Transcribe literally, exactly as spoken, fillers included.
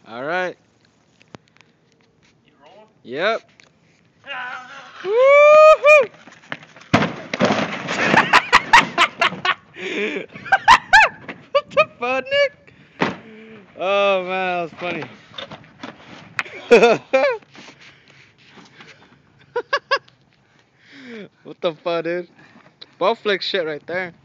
All right. You rolling? Yep. Woo-hoo! What the fuck, Nick? Oh man, that was funny. What the fuck, dude? Ball flick shit right there.